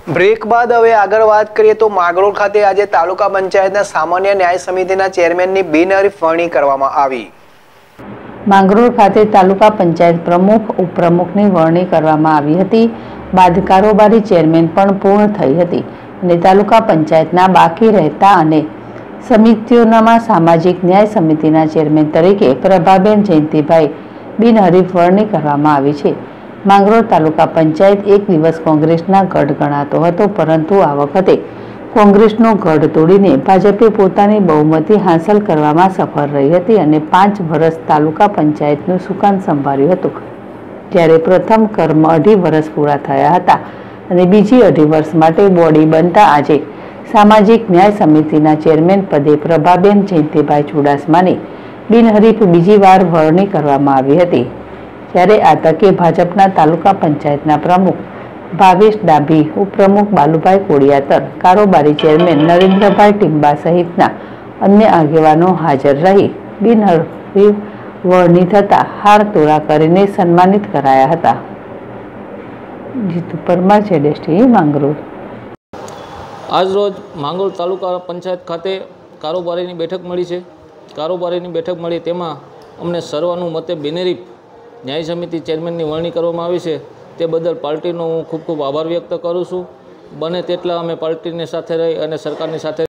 Break બાદ હવે આગળ વાત કરીએ તો માંગરોળ ખાતે આજે તાલુકા પંચાયતના સામાન્ય ન્યાય સમિતિના ચેરમેનની બિનહરીફ વરણી કરવામાં આવી। માંગરોળ ખાતે તાલુકા પંચાયત પ્રમુખ ઉપપ્રમુખની વરણી કરવામાં આવી હતી। બાદ કારોબારી ચેરમેન પણ પૂર્ણ થઈ હતી અને તાલુકા પંચાયતના બાકી રહેતા અને સમિતિઓનામાં સામાજિક ન્યાય સમિતિના ચેરમેન તરીકે પ્રભાબેન જયંતિભાઈ બિનહરીફ વરણી કરવામાં આવી છે। માંગરોળ તાલુકા પંચાયત એક દિવસ કોંગ્રેસના ગઢ ગણાતો હતો, પરંતુ આ વખતે કોંગ્રેસનો ગઢ તોડીને ભાજપે પોતાની બહુમતી હાંસલ કરવામાં સફળ રહી હતી અને 5 વર્ષ તાલુકા પંચાયતનું સુકાન સંભાળ્યું હતું। જ્યારે પ્રથમ કર્મ 2.5 વર્ષ પૂરા થયા હતા અને બીજી 2.5 વર્ષ માટે બોડી બનતા આજે સામાજિક ન્યાય સમિતિના ચેરમેન પદે પ્રભાબેન જયંતિભાઈ ચુડાસમાની બિનહરીફ બીજી વાર વરણી કરવામાં આવી હતી। ત્યારે આ તકે ભાજપના તાલુકા પંચાયતના પ્રમુખ ભાવેશ ડાભી, ઉપપ્રમુખ બાલુભાઈ કોડિયાતર, કારોબારી ચેરમેન નરેન્દ્રભાઈ ટીંબા સહિતના અન્ય આગેવાનો હાજર રહી બિનહરીફ વરણી થતા હાર તોરા કરીને સન્માનિત કરાયા હતા। જીતુ પરમાર, ZSTV, માંગરોળ। આજરોજ માંગરોળ તાલુકા પંચાયત ખાતે કારોબારીની બેઠક મળી છે। કારોબારીની બેઠક મળી તેમાં અમને સર્વાનુમતે બિનહરીફ ન્યાય સમિતિ ચેરમેનની વરણી કરવામાં આવી છે। તે બદલ પાર્ટીનો હું ખૂબ ખૂબ આભાર વ્યક્ત કરું છું। બને તેટલા અમે પાર્ટીની સાથે રહી અને સરકારની સાથે